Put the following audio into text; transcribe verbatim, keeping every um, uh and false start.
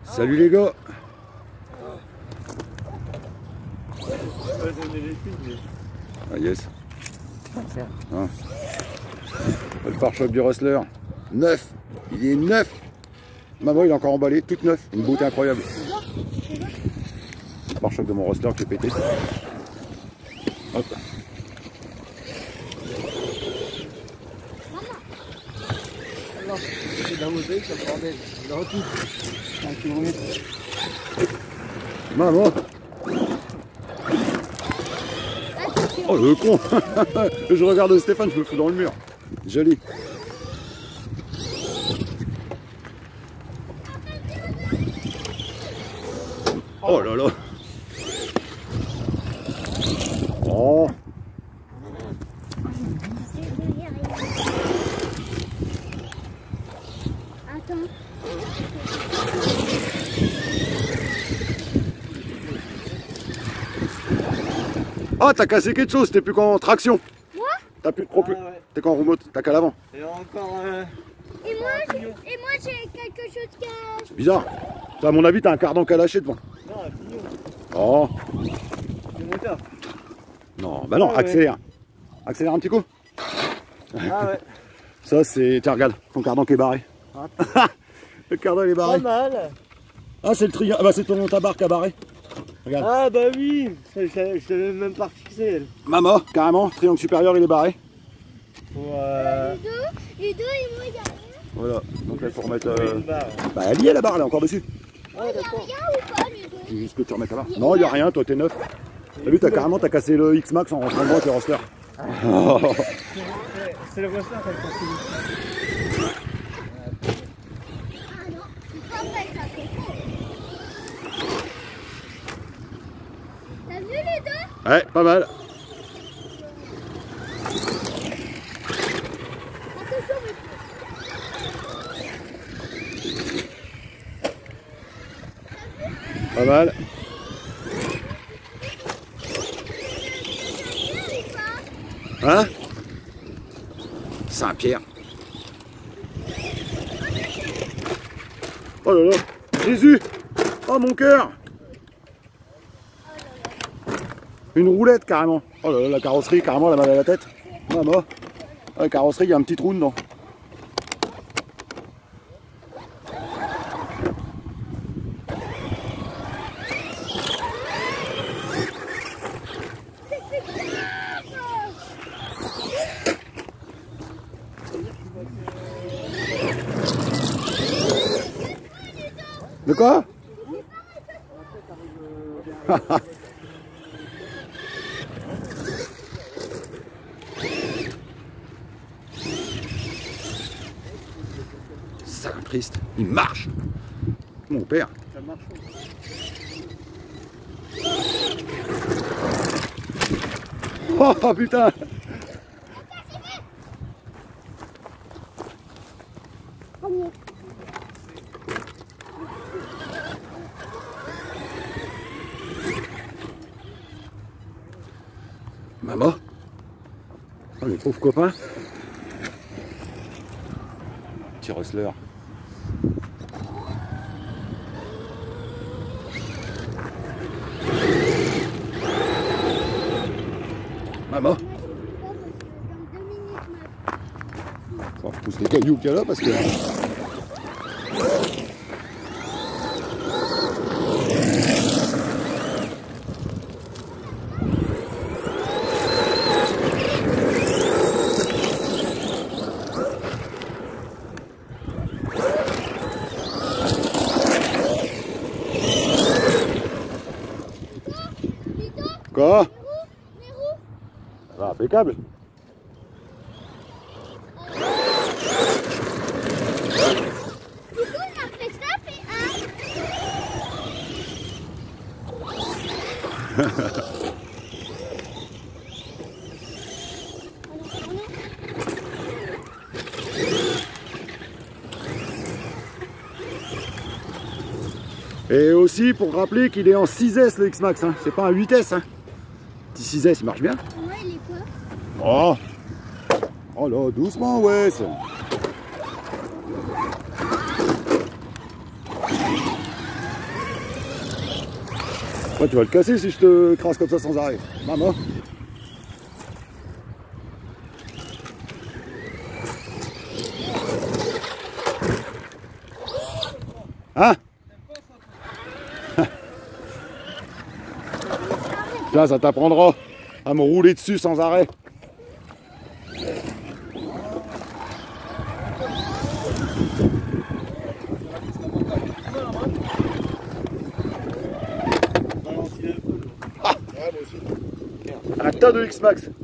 Salut les gars. Ah yes. Ah. Le pare-choc du Rustler. Neuf. Il est neuf. Maman il est encore emballé, toute neuf. Une beauté incroyable. Le pare-choc de mon Rustler qui est pété. Hop. Maman. Oh le con. Je regarde Stéphane, je me fous dans le mur. Joli. Oh là là. Oh. Attends. Ah, t'as cassé quelque chose, t'es plus qu'en traction. Moi? T'as plus de propulsion. Ah, ouais. T'es qu'en roue moto, t'as qu'à l'avant. Et encore euh... Et moi, et moi j'ai quelque chose qui a... C'est bizarre. Ça, à mon avis, t'as un cardan qu'à lâcher devant. Non, un pignon. Oh. Le moteur. Non, bah non, ah, accélère. Ouais. Accélère un petit coup. Ah ouais. Ça, c'est. Tiens, regarde, ton cardan qui est barré. Ah. Le cardan il est barré. Pas mal. Ah, c'est le triangle. Ah, bah, c'est ton ta barre qui a barré. Regarde. Ah, bah oui. Je savais même pas fixé. Maman, carrément, triangle supérieur il est barré. Pour, euh... Les deux, les deux et moi il y a rien. Voilà, donc là il faut remettre. Euh... Barre. Bah, elle y est la barre, elle est encore dessus. Ah, il y a rien ou pas les deux? C'est juste que tu remettes la barre. Non, il y a rien, toi t'es neuf. T'as vu, t'as carrément t'as cassé le X-Max en rentrant droit avec le Rustler. Ah. Oh. C'est le Rustler qui a cassé le Ah non, c'est pas vrai ça, c'est faux. T'as vu les deux? Ouais, pas mal. Attention, mais... Pas mal. Hein? Saint-Pierre. Oh là là. Jésus. Oh mon cœur. Une roulette carrément. Oh là là, la carrosserie carrément la mal à la tête. Maman. La carrosserie, il y a un petit trou dedans. De quoi? Sale triste, il marche. Mon père. Ça marche. Oh putain. Maman. Oh les pauvres copains. Petit Rustler. Maman. On repousse les cailloux qu'il y a là parce que... Quoi? Ah, impeccable. Du coup, on a fait ça, fait un. Et aussi pour rappeler qu'il est en six S le X-Max, hein. C'est pas un huit S. Hein. Petit six S, il marche bien. Ouais, il est quoi? Oh, oh là, doucement, ouais. Ouais, tu vas le casser si je te crasse comme ça sans arrêt. Maman. Hein? Là, ça t'apprendra à me rouler dessus sans arrêt. Ah, un tas de X-Max.